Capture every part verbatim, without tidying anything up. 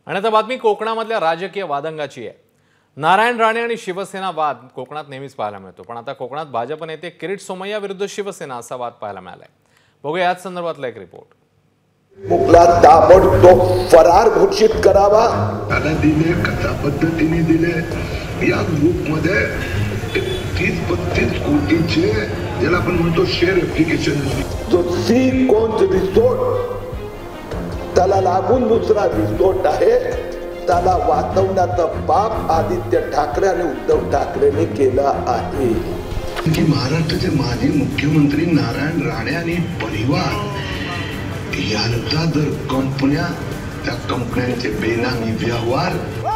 आणि आता बातमी कोकणामधल्या राजकीय वादंगाची आहे। नारायण राणे आणि शिवसेना वाद कोकणात नेहमीच पाहायला मिळतो, पण आता कोकणात भाजप नेते किरीट सोमय्या विरुद्ध शिवसेना असा वाद पाहायला मिळालाय। बघूया याच संदर्भातला एक रिपोर्ट। मुकला ताबडतोब फरार घोषित करावा। त्याला दिले कशा पद्धतीने दिले या ग्रुप मध्ये तीस बत्तीस कोटीचे ज्याला आपण म्हणतो शेअर ऍप्लिकेशन, जो सी कोन्स रिसोर्ट त्याला लागून दुसरा रिसोर्ट आहे, त्याला वाचवण्याचं पाप आदित्य ठाकरे आणि उद्धव ठाकरेंनी केलं आहे। की महाराष्ट्राचे माजी मुख्यमंत्री नारायण राणे आणि परिवार यांचा जर कंपन्या, त्या कंपन्यांचे बेनामी व्यवहार,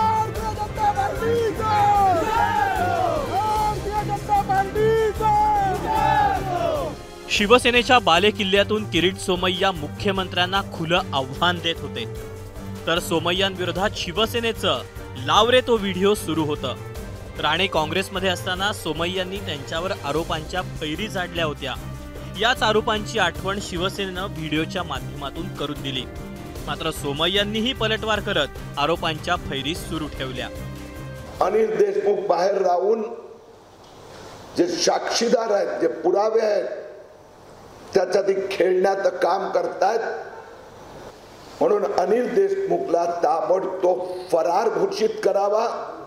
शिवसेनेच्या बालेकिल्ल्यातून किरीट सोमय्या मुख्यमंत्र्यांना खुलं आव्हान देत होते, तर सोमय्यांविरोधात शिवसेनेचं लाव रे तो व्हिडिओ सुरू होतं। राणे काँग्रेसमध्ये असताना सोमय्यांनी त्यांच्यावर आरोपांच्या फैरी झाडल्या होत्या। याच आरोपांची आठवण शिवसेनेनं व्हिडिओच्या माध्यमातून करून दिली। मात्र सोमय्यांनीही पलटवार करत आरोपांच्या फैरी सुरू ठेवल्या। अनिल देशमुख बाहेर राहून जे साक्षीदार आहेत, जे पुरावे आहेत, त्याच्यासाठी खेळण्याचं काम करतात। म्हणून अनिल देशमुखला ताबडतोब फरार घोषित करावा।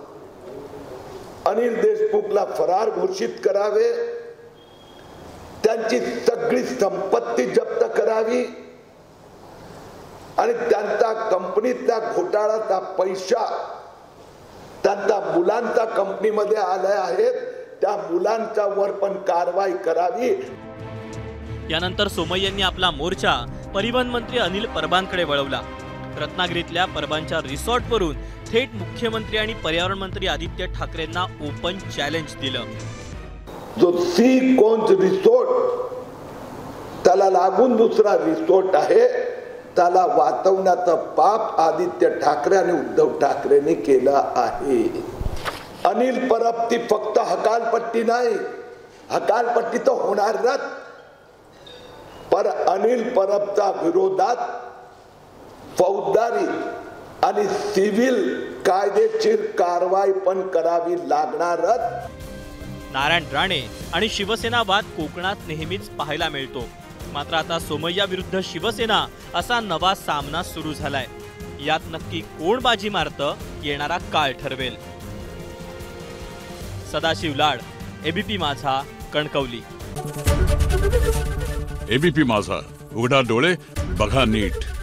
अनिल देशमुखला फरार घोषित करावे, त्यांची सगळी संपत्ती जप्त करावी आणि त्यांचा कंपनीतला घोटाळाचा पैसा त्यांच्या मुलांच्या कंपनीमध्ये आले आहेत, त्या मुलांच्या वर पण कारवाई करावी। यानंतर सोमय्यांनी आपला मोर्चा परिवहन मंत्री अनिल परबांकडे वळवला। रत्नागिरीतल्या परबांच्या रिसॉर्टवरून थेट मुख्यमंत्री आणि पर्यावरण मंत्री आदित्य ठाकरेंना ओपन चॅलेंज दिलं। जो सी कोन्स रिसोर्ट त्याला लागून दुसरा रिसोर्ट आहे, त्याला वाचवण्याचं पाप आदित्य ठाकरे आणि उद्धव ठाकरेंनी केलं आहे। अनिल परब ती फक्त हकालपट्टी नाही, हकालपट्टी तर होणारच, पर अनिल परबच्या विरोधात फौजदारी आणि सिव्हिल कायदेशीर कारवाई पण करावी लागणारच। नारायण राणे आणि शिवसेना वाद कोकणात नेहमीच पाहायला मिळतो, मात्र आता सोमय्या विरुद्ध शिवसेना असा नवा सामना सुरू झालाय। यात नक्की कोण बाजी मारतं, येणारा काळ ठरवेल। सदाशिव लाड, एबीपी माझा, कणकवली। एबीपी माझा, उघडा डोळे बघा नीट।